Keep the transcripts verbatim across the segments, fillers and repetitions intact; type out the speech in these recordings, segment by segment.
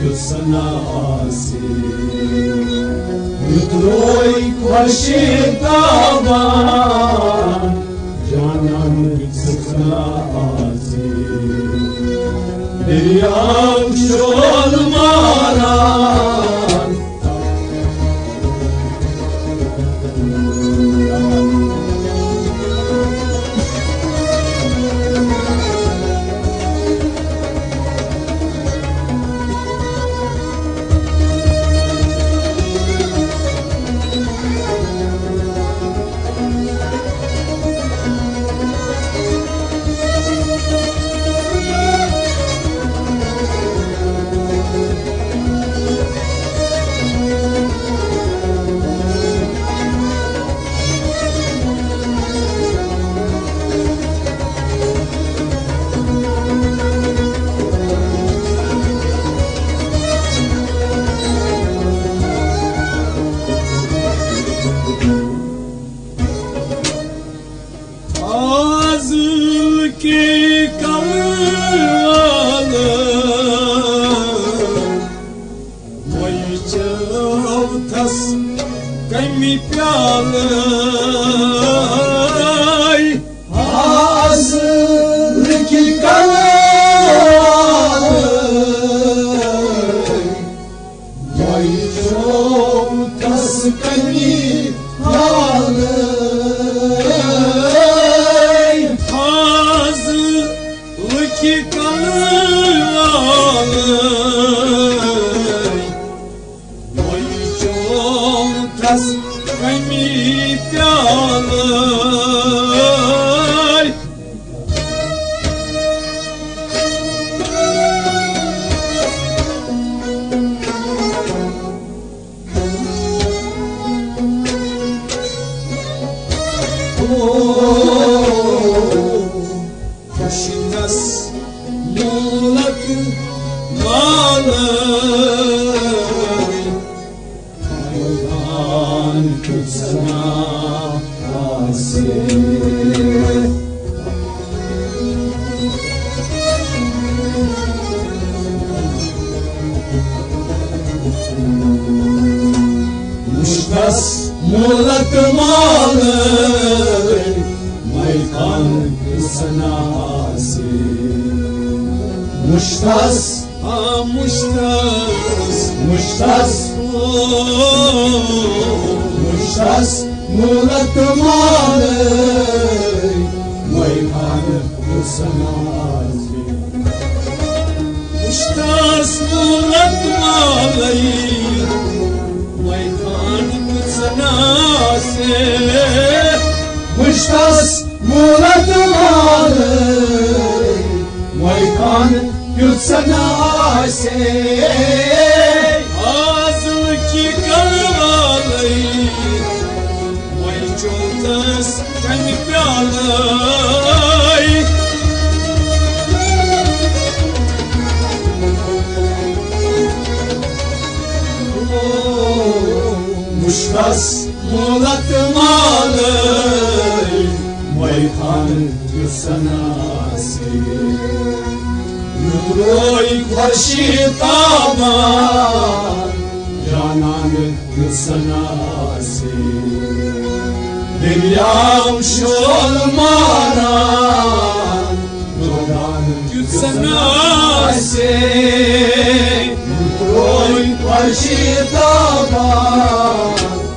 sanasi Yutroi Kwashitaban Janan sanasi Deriyam Shol Maran Kami pyalay hazır ki kalay Vay çok tas kami pyalay hazır ki kalay Vay çok tas kami pyalay Kashitas mulak malay Aydan kutsana Mushtas mulak malay Maykan kusanasi Mushtas ha mushtas Mushtas Mushtas mulak malay Maykan kusanasi Mushtas mulak malay Maykan kusanasi Mushtas mulak malay Maykan kusanasi Hazır ki kalmalay May çoğutas kami pyalay Mushtas mulak malay Maykan kusanasi Yutroi Kwashitaban Janan kusanasi Deriyam Shol Maran Janan kusanasi Yutroi Kwashitaban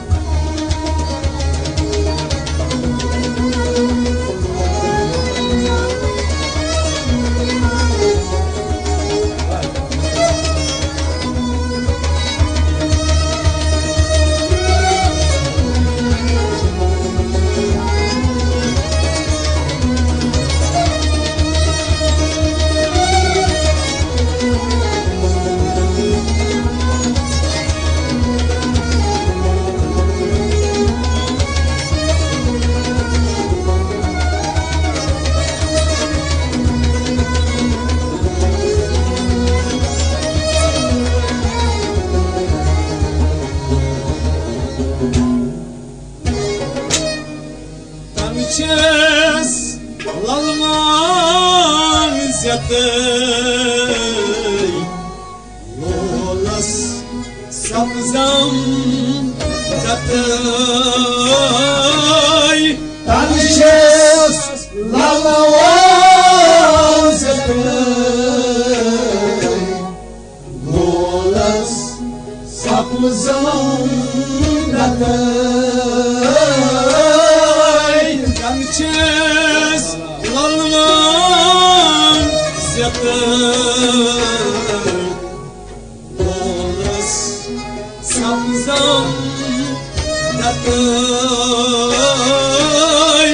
Tanıçız lalman ziyatı sapzam jatay tanishes lalawas golas sapzam jatay tanishes lalawas golas sapzam jatay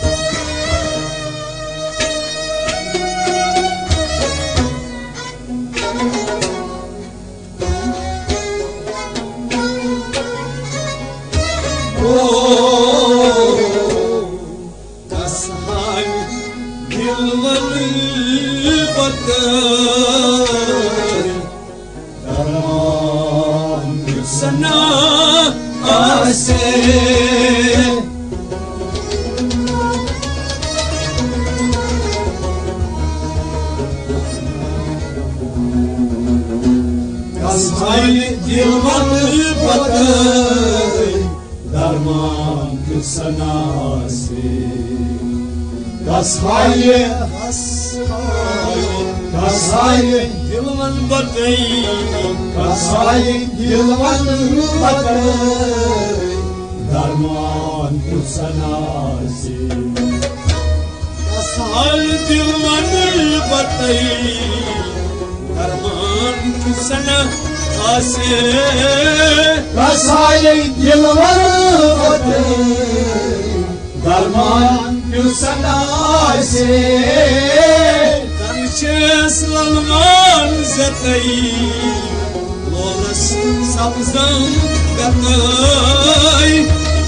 Tashay yılları batır Darman sana ase Tashay yılları batır Darman sana ase Das Haye, das Haye, das Haye, Yılman batay, das Haye, Yılman batay, Darman kursanasi. Das Haye, Yılman batay, Darman kursanasi. Das Haye, Yılman batay, Darman Yusanase Tanches lalman zetay Lolas sapzam gatay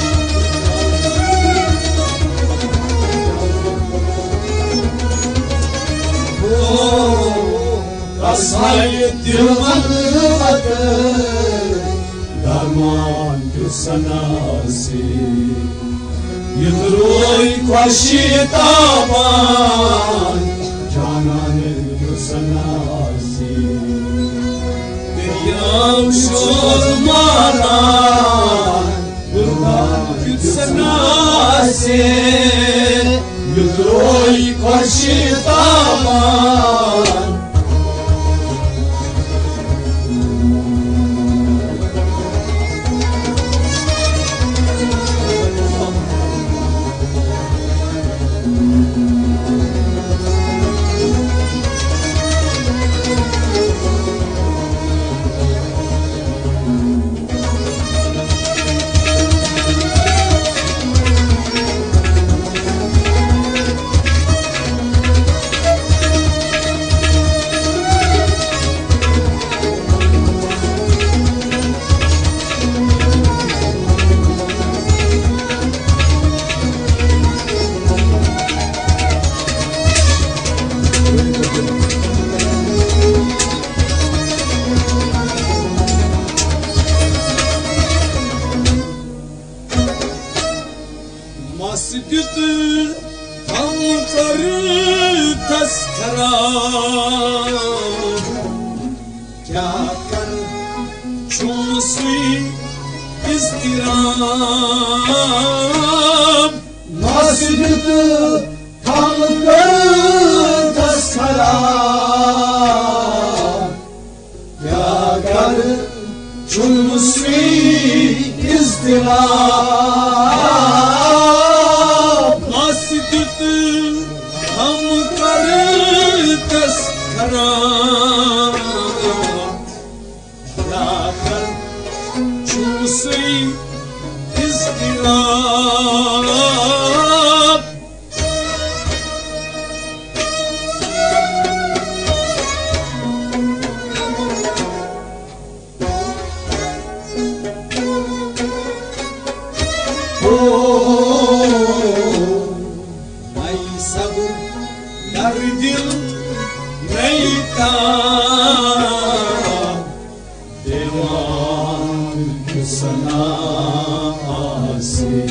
Kasay dilman gatay Darman Yusanase Yıldırıy kaşitaman Cananı yusanasi Deryam şolmaran Buradan yutsanasi Yıldırıy kaşitaman Masjid-ül Hamkarı tezkera Kya kar çumsui izdiram Masjid-ül Hamkarı tezkera Kya kar çumsui izdiram हम कर तस्करा या कर चूसी इज़्तिलाब Dil neyta devan sana ase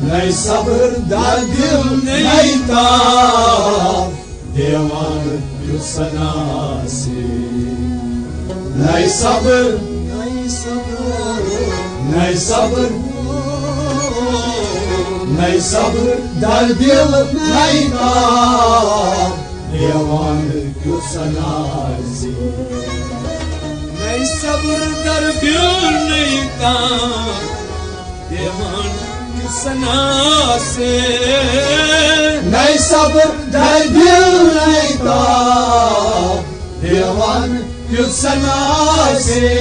Nei sabır derdim nei tab Devan yusanasi Nei sabır Nei sabır Nei sabır Nei sabır derdim nei tab Devan yusanasi Nei sabır derdim nei tab Devan Sanase Nei sabır derdim nei tab Devan gül sanase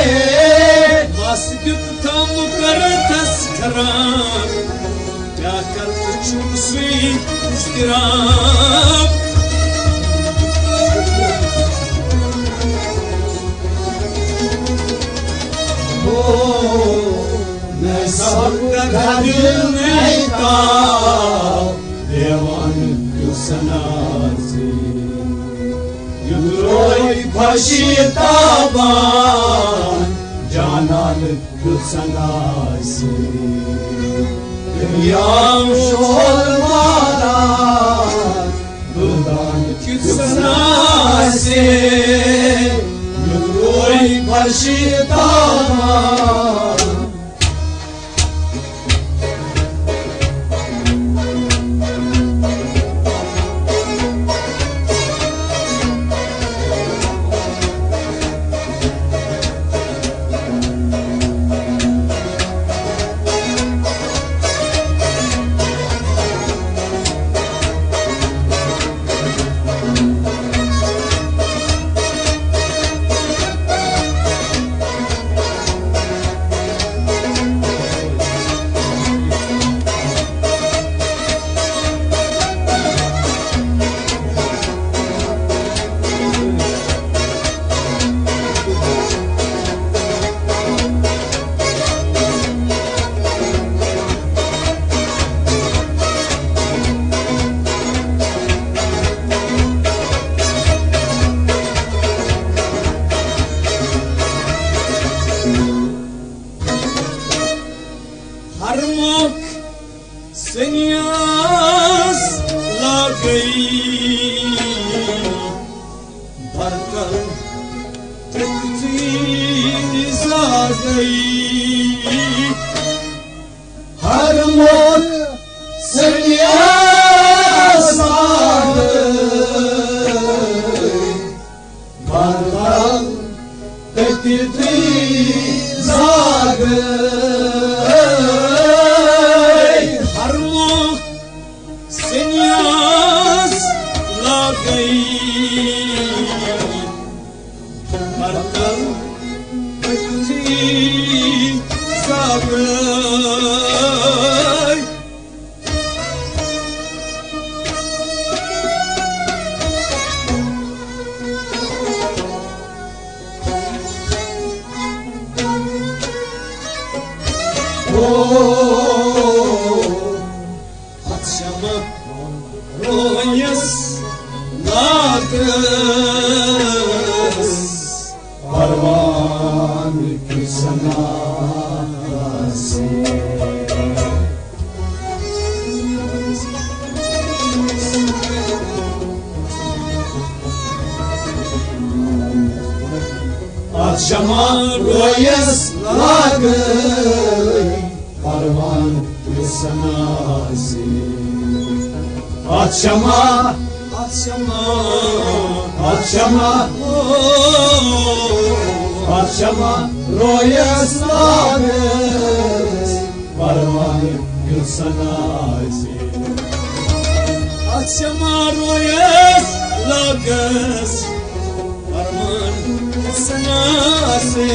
Masgıp tam kartas karam Ya kalp çumsi istirab Oh Nei sabır derdim nei tab Devan gül sanase Yudroy paşi taban Canan gül sanase Dünyam şolmadan Dudan gül sanase Yudroy paşi taban Harmok senyas lagay Barkal tekti zagay Harmok senyas lagay Barkal tekti zagay Senyas lagay Barkal tekti zagay Akşama royas nakıs Parvan küsanası Akşama royas nakıs Parvan küsanası Akşama, akşama, akşama, akşama, royas lages, parvan gül sanasi. Akşama royas lages, parvan gül sanasi.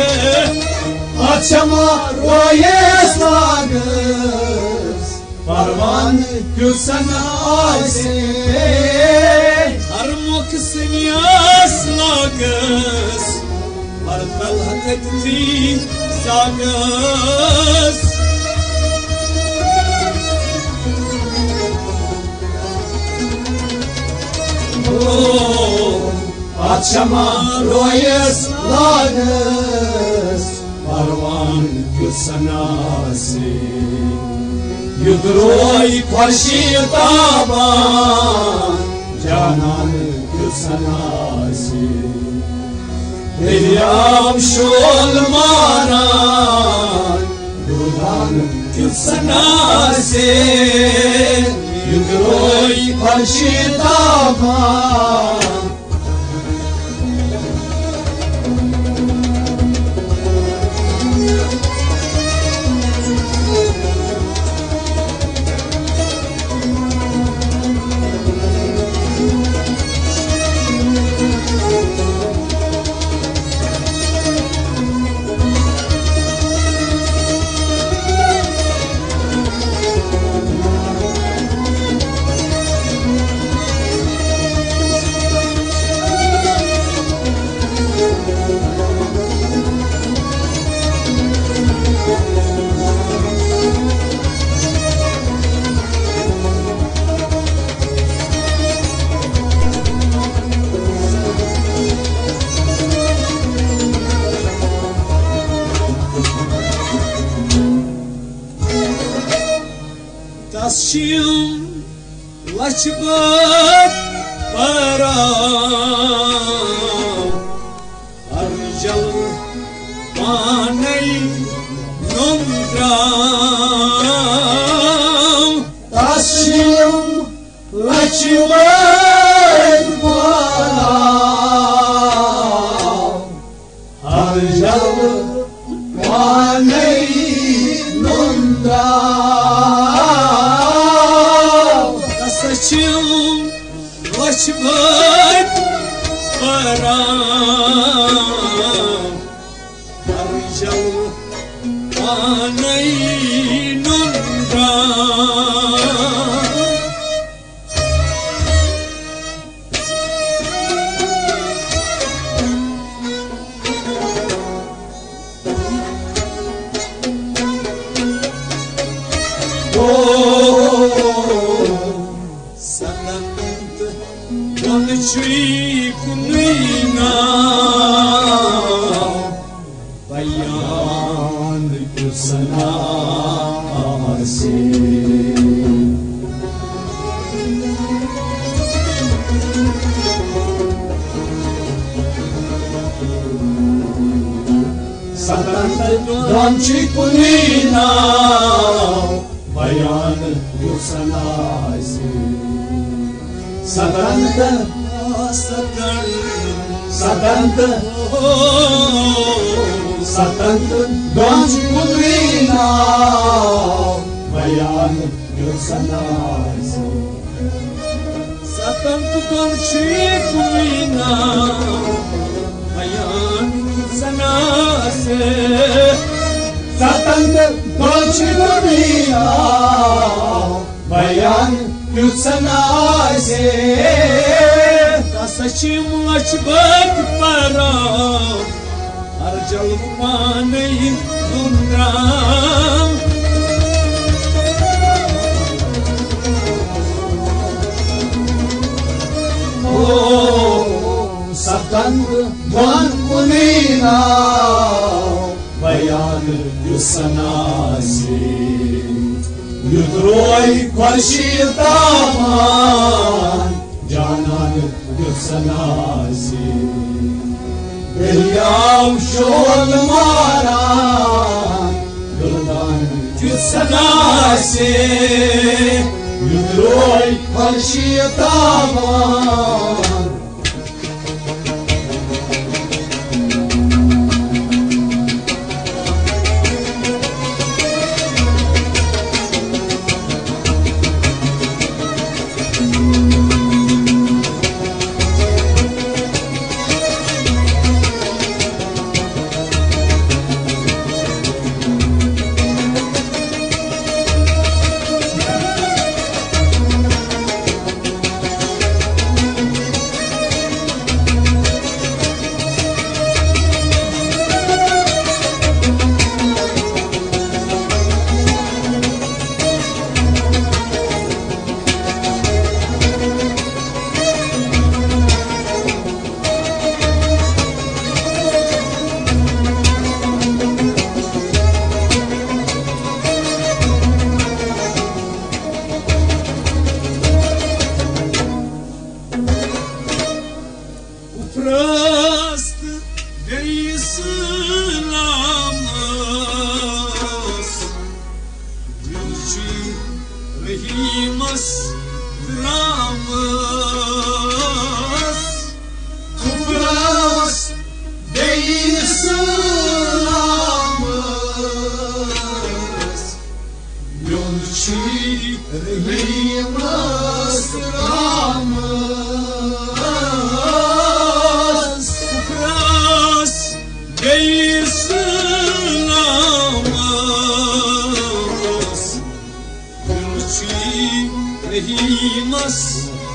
Akşama royas lages. Parvan gül sanasi Harmok senyas lages Barkal tekti zages Akşama royas lages Parvan gül sanasi Yudroy Parshitaban Canan Gülsanasi Deryam Şolmaran Dudan Gülsanasi Yudroy Parshitaban Tasşım laçbat para Arcalı maney nondra Tasşım laçbat para Arcalı maney nondra Saçım laçbat para Arcalı maney nondra Cui kunina bayan Gülsanasi Satanta donci kunina bayan Gülsanasi Satanta Satan, Satan, Satan, don't you be now, Bayan Gülsanasi. Satan, don't you be now, Bayan Gülsanasi. Satan, don't you be now, Bayan Gülsanasi. Saçım laçbat para Arcalı maney nondra Oh, Satan Don Kunina Bayan Gülsanasi Yudroy Parshitaban Canan Gülsanasi Deryam Şolmaran Dudan Gülsanasi Yudroy Parshitaban Yolcu rehimas Ramız Kupras değil sınamız Yolcu rehimas Ramız Kupras değil sınamız Yolcu rehimas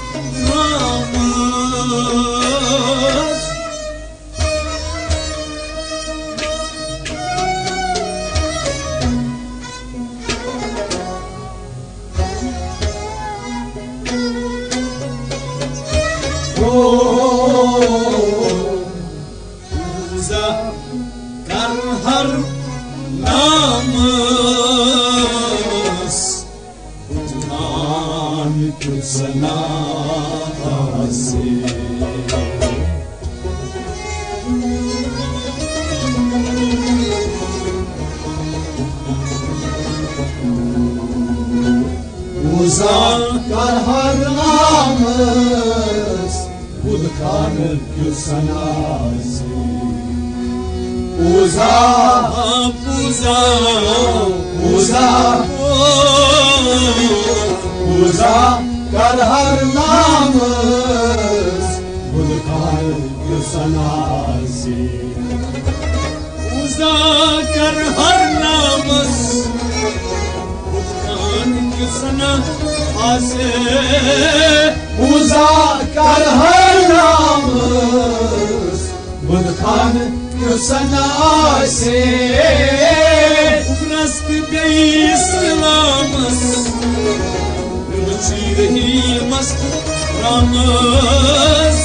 Ramız Uza karhar namız Utman kutsanası Uza karhar namız Udkanı kutsanası Uza, uza, uza, uza, karhar namız, Udkan yusanası. Uza, karhar namız, Udkan yusanası. Uza, karhar namız, Udkan yusanası. Ufrast beislamız, Rıçirhimas Ramız.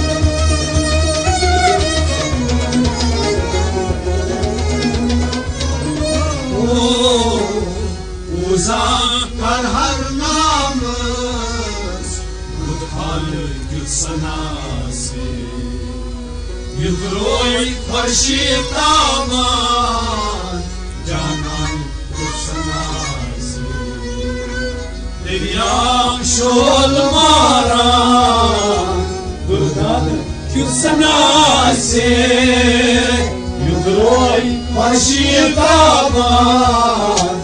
Uza karhar namız, Udkan yusanası. Yıldırıy karşıtaman Canan kutsanası Deryam şolmaran Gırdan kutsanası Yıldırıy karşıtaman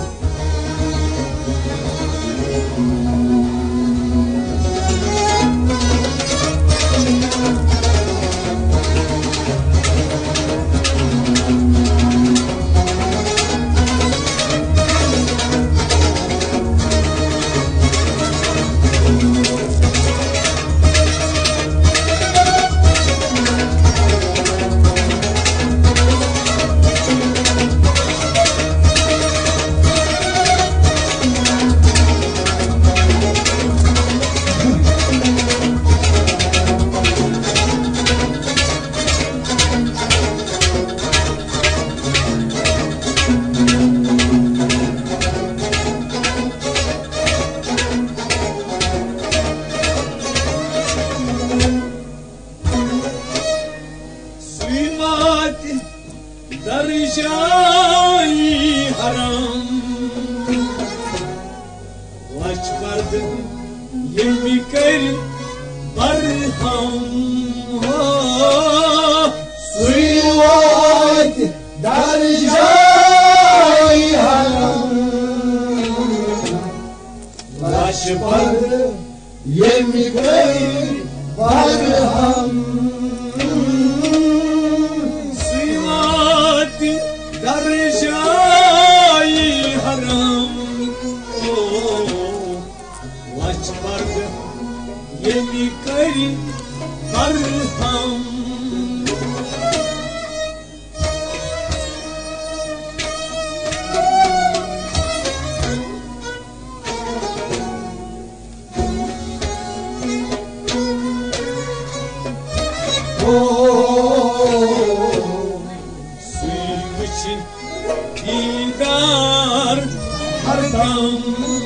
Darjai haram Laç vardı yemi kır barham Suyvat darjai haram Laç vardı yemi kır barham Darjai haram Laç vardı yemi kari barham Suyum için didar hardam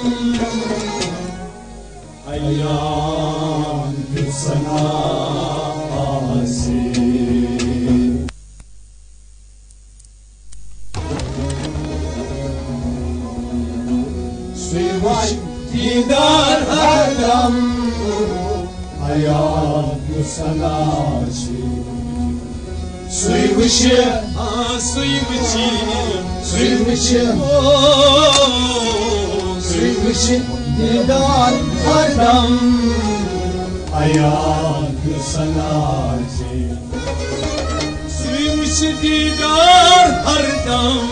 Ayyan kutsanası Suymuş didar her dam hayat sana Suymuş ha suymuş Suymuş Suymuş didar her dam hayat sana Suymuş didar her dam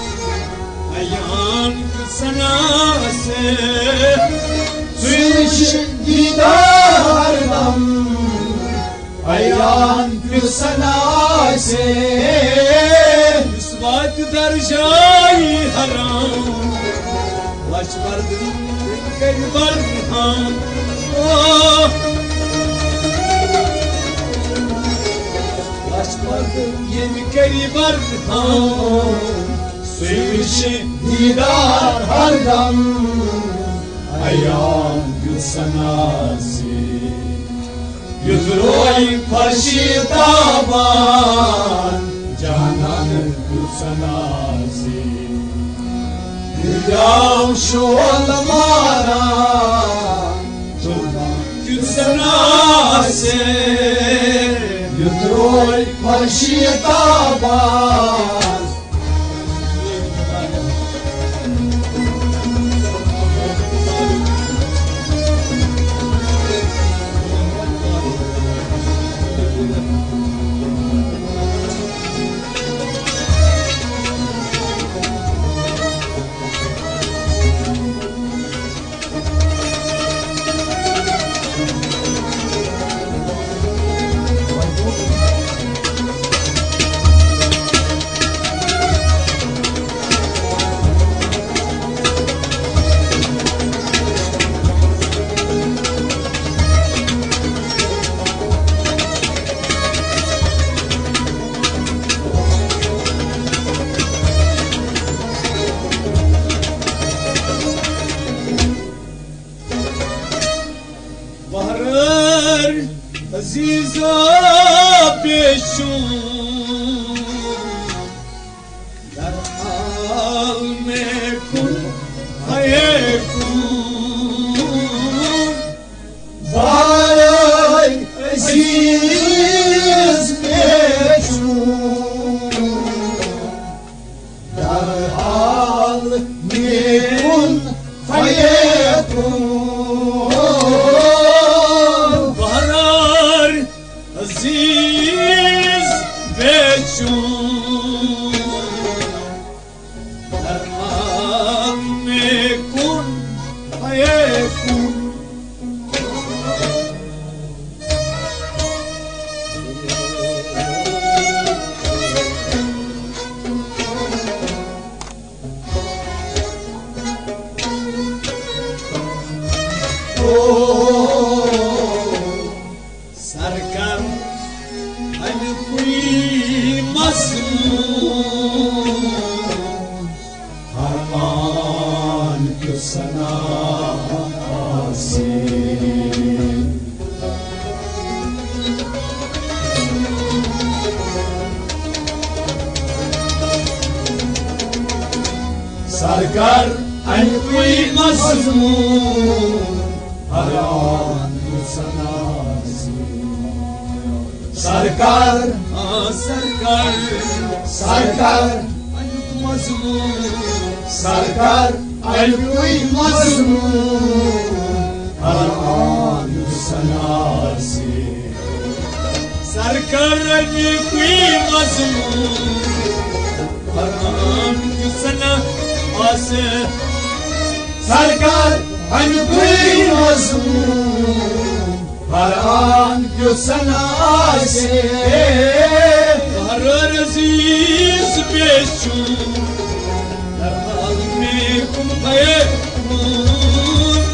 Ayan sana se Suymuş didar dam Ayan sana se Yusvat darjai haram Laç vardım kaybar ham Laç vardım yeni kaybar ham Suymuş didar her dam Ayan sana Yüzroy parşi taban Canan sana Yav şu almara Sana Yüzroy parşi taban Aziza peşun Dar al mekun hayekun Baray aziz peşun Dar al mekun hayekun Aziz beçun Derman mekun hayekun Sarkar hani kuymasın Harman sana asin Sarkar hani kuymasın Harman sana Sarkar, ah sarkar, sarkar, ayıp mazlum. Sarkar, ayıp mazlum. Haram sanası. Sarkar, ayıp mazlum. Haram sanası. Sarkar, ayıp mazlum. Haran göğsana ase Harar aziz beşun Derhal mekum hayekun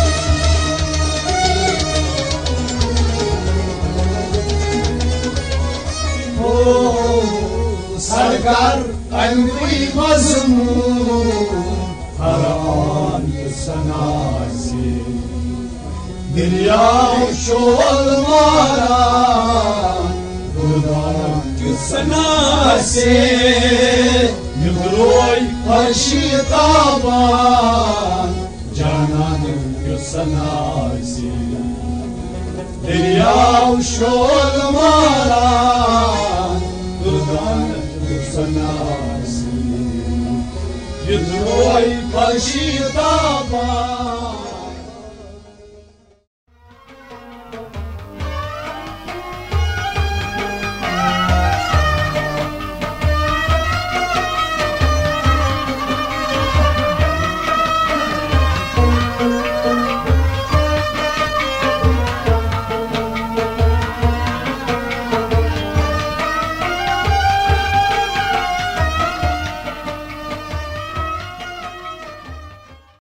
Oh sarkar ayuy mazmun Haran göğsana ase Dünya şu olmadan Dudan güsna se Yudroy parşı taban sanasi Deriyav şol maran Durdan sanasi Yudroy karşı tapa